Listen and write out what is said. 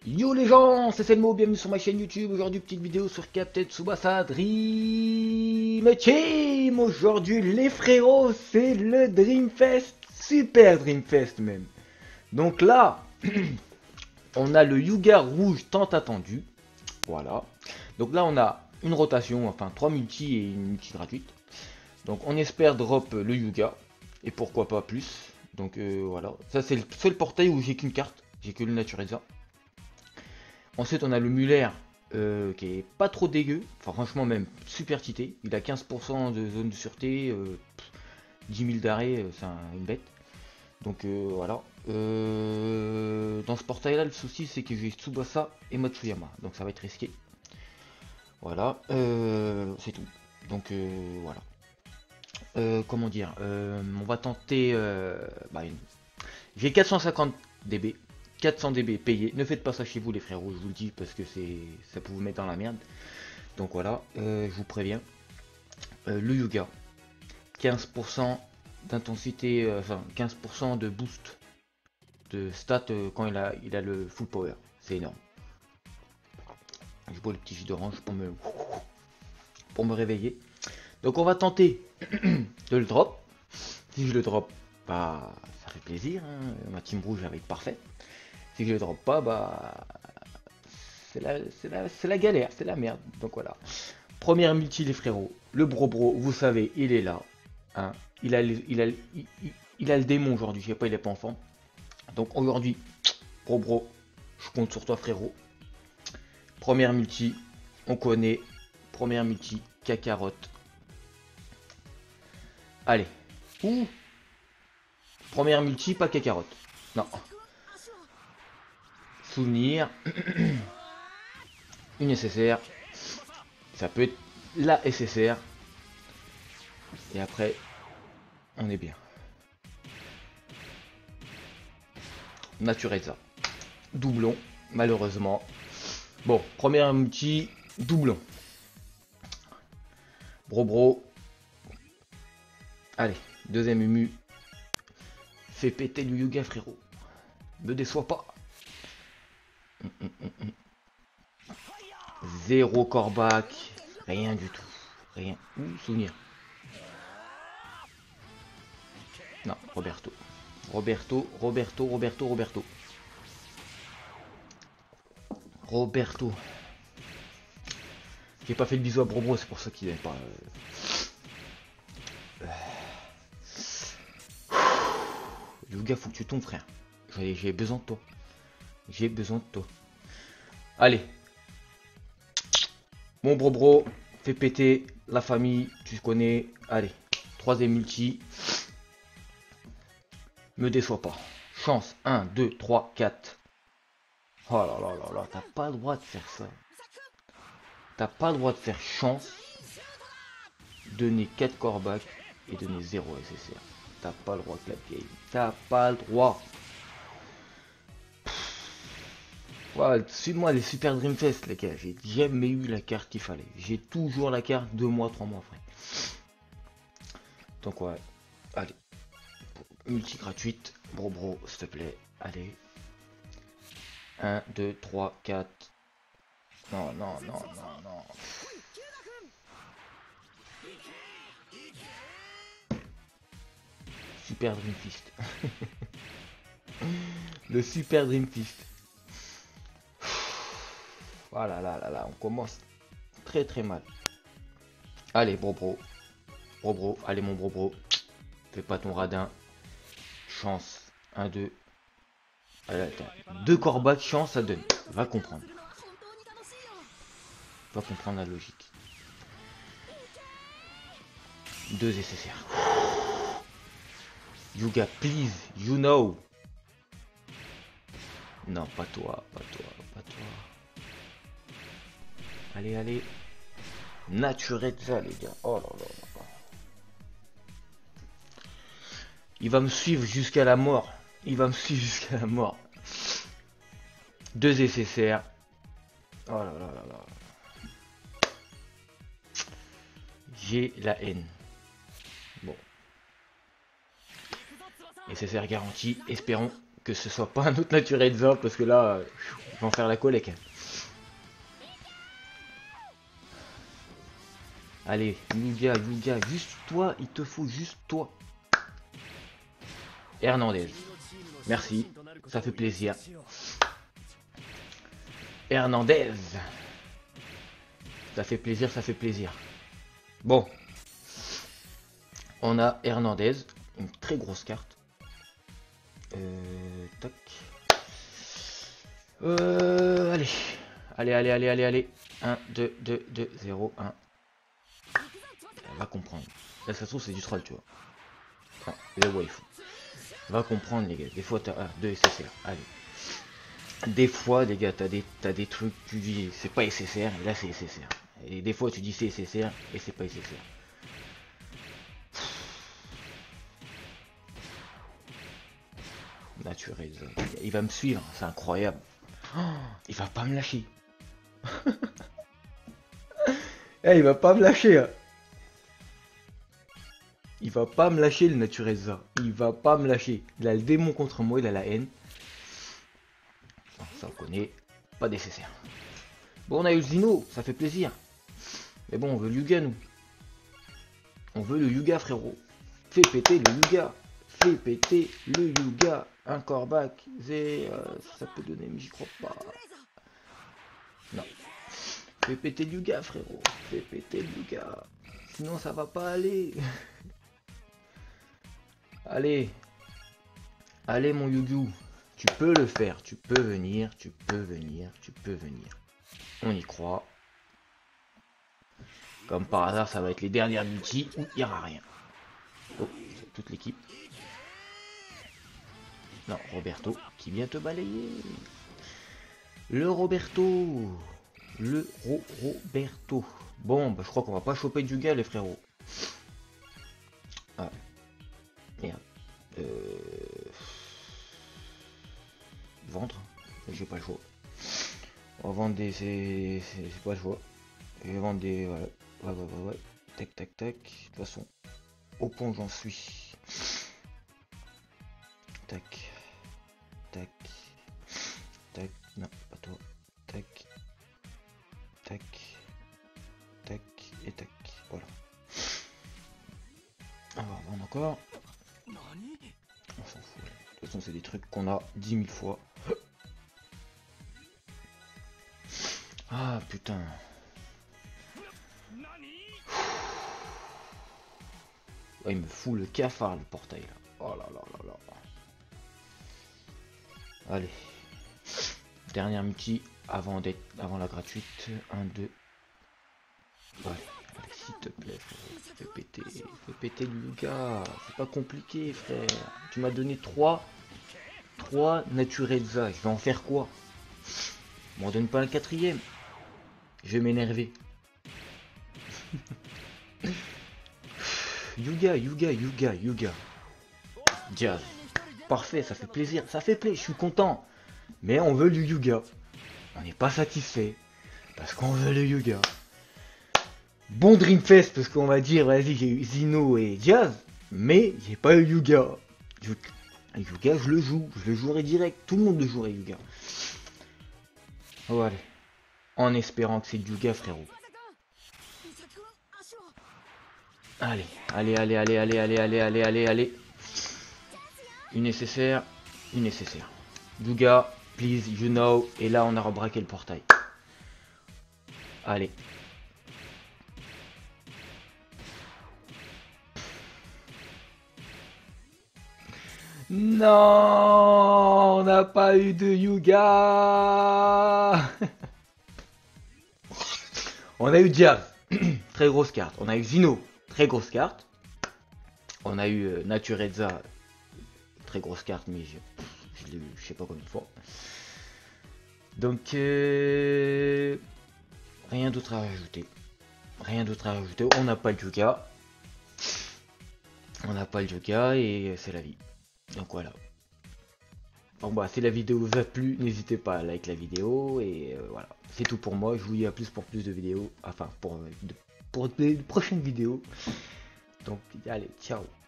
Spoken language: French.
Yo les gens, c'est Selmo, bienvenue sur ma chaîne YouTube. Aujourd'hui, petite vidéo sur Captain Tsubasa Dream Team. Aujourd'hui, les frérots, c'est le Dream Fest, super Dream Fest même. Donc là, on a le Yuga rouge tant attendu. Voilà. Donc là, on a une rotation, enfin 3 multi et une multi gratuite. Donc on espère drop le Yuga, et pourquoi pas plus. Donc voilà, ça c'est le seul portail où j'ai qu'une carte, j'ai que le Natureza. Ensuite, on a le Muller qui est pas trop dégueu, enfin franchement même super cheaté. Il a 15% de zone de sûreté, 10 000 d'arrêt, c'est une bête. Donc voilà. Dans ce portail là, le souci c'est que j'ai Tsubasa et Matsuyama, donc ça va être risqué. Voilà, c'est tout. Donc voilà. Comment dire, on va tenter j'ai 450 dB, 400 dB payé. Ne faites pas ça chez vous les frérots, je vous le dis parce que ça peut vous mettre dans la merde. Donc voilà, je vous préviens. Le Yuga, 15% d'intensité, enfin 15% de boost de stats quand il a le full power. C'est énorme. Je bois le petit jus d'orange pour me réveiller. Donc on va tenter de le drop. Si je le drop, bah ça fait plaisir, hein. Ma team rouge va être parfaite. Si je le drop pas, bah c'est la galère, c'est la merde. Donc voilà. Première multi les frérots. Le bro, vous savez, il est là. Hein. Il a le démon aujourd'hui. Je sais pas, il est pas enfant. Donc aujourd'hui, bro, je compte sur toi frérot. Première multi, on connaît. Première multi, cacarotte. Allez. Ouh. Première multi, pas cacarotte. Non. Souvenir. Une SSR. Ça peut être la SSR. Et après, on est bien. Natureza. Doublon, malheureusement. Bon, première multi, doublon. Bro. Allez, deuxième Umu. Fais péter le Yuga, frérot. Me déçois pas. Zéro corbac. Rien du tout. Rien. Ouh, souvenir. Non, Roberto. J'ai pas fait le bisou à Bro, c'est pour ça qu'il n'est pas. Yuga, faut que tu tombes, frère. J'ai besoin de toi. J'ai besoin de toi. Allez. Mon bro, fais péter la famille, tu connais. Allez. Troisième multi. Me déçois pas. Chance. 1, 2, 3, 4. Oh là là là là, t'as pas le droit de faire ça. T'as pas le droit de faire chance. Donner 4 corbacs et donner 0 SSR. T'as pas le droit de la game. T'as pas le droit. Ouais, suis-moi les Super Dream Fest, les gars. J'ai jamais eu la carte qu'il fallait. J'ai toujours la carte 2 mois, 3 mois après. Donc ouais, allez. Multi gratuite. Bro, s'il te plaît. Allez. 1, 2, 3, 4. Non. Super Dream Fist. Le Super Dream Fist. Voilà, là, on commence très mal. Allez, bro. Allez, mon bro. Fais pas ton radin. Chance. 1, 2. Allez, attends. 2 corbacs, chance, ça donne. Va comprendre. Va comprendre la logique. 2 SSR. Yuga, please, you know. Non, pas toi. Allez. Natureza, les gars. Oh là. Il va me suivre jusqu'à la mort. 2 SSR. Oh là. J'ai la haine. Bon. SSR garanti. Espérons que ce soit pas un autre Natureza, parce que là, ils vont faire la collecte. Allez, Yuga, juste toi, il te faut juste toi. Hernandez. Merci, ça fait plaisir. Hernandez. Ça fait plaisir, ça fait plaisir. Bon. On a Hernandez, une très grosse carte. Tac. Allez. Allez. 1, 2, 2, 2, 0, 1. Elle va comprendre. Là, ça se trouve, c'est du troll, tu vois. Ah, le waifu. Va comprendre, les gars. Des fois, t'as 2 SSR. Allez. Des fois, les gars, t'as des trucs, tu dis c'est pas SSR, et là, c'est SSR. Et des fois, tu dis c'est SSR, et c'est pas SSR. Naturel, il va me suivre, c'est incroyable. Oh, il va pas me lâcher. Eh, il va pas me lâcher. Hein. Il va pas me lâcher le Natureza. Il va pas me lâcher. Il a le démon contre moi, il a la haine. Bon, ça on connaît. Pas nécessaire. Bon, on a eu le Zino, ça fait plaisir. Mais bon, on veut le Yuga, nous. On veut le Yuga, frérot. Fais péter le Yuga. Fais péter le Yuga. Un corbac. Ça peut donner, mais j'y crois pas. Non. Fais péter le Yuga, frérot. Fais péter le Yuga. Sinon, ça va pas aller. Allez. Allez, mon Yugu. Tu peux le faire. Tu peux venir. Tu peux venir. Tu peux venir. On y croit. Comme par hasard, ça va être les dernières multi où il n'y aura rien. Oh, c'est toute l'équipe. Non, Roberto qui vient te balayer. Le Roberto. Le Roberto. Bon, bah, je crois qu'on va pas choper du gars, les frérots. Ah. Merde. Vendre. J'ai pas le choix. On va vendre des... C'est pas le choix. Je vais vendre des... Voilà. Ouais. Tac. De toute façon, au pont j'en suis. Tac. Non, pas toi. Tac. Et tac. Voilà. On va vendre encore. On s'en fout. De toute façon, c'est des trucs qu'on a 10 000 fois. Ah putain. Ouais, il me fout le cafard, le portail là. Oh là. Allez. Dernière multi avant la gratuite. 1, 2. Allez, s'il te plaît, frère. Fais péter le Yuga. C'est pas compliqué, frère. Tu m'as donné 3 Natureza. Je vais en faire quoi? M'en donne pas un 4ème. Je vais m'énerver. Yuga. Jazz. Parfait, ça fait plaisir. Je suis content. Mais on veut le Yuga. On n'est pas satisfait. Parce qu'on veut le Yuga. Bon Dreamfest, parce qu'on va dire, vas-y, j'ai eu Zino et Jazz. Mais j'ai pas eu Yuga. Yuga, je le jouerai direct. Tout le monde le jouerait, Yuga. Oh, allez. En espérant que c'est le Yuga, frérot. Allez. Une nécessaire. Yuga, please, you know. Et là, on a rebraqué le portail. Allez. Non, on n'a pas eu de Yuga. On a eu Jazz, très grosse carte. On a eu Zino, très grosse carte. On a eu Natureza, très grosse carte, mais je l'ai eu, je sais pas combien de fois. Donc, rien d'autre à rajouter. On n'a pas le Yuga. Et c'est la vie. Donc voilà. Bon bah si la vidéo vous a plu, n'hésitez pas à like la vidéo et voilà. C'est tout pour moi, je vous dis à plus pour plus de vidéos, enfin pour des prochaines vidéos. Donc allez, ciao.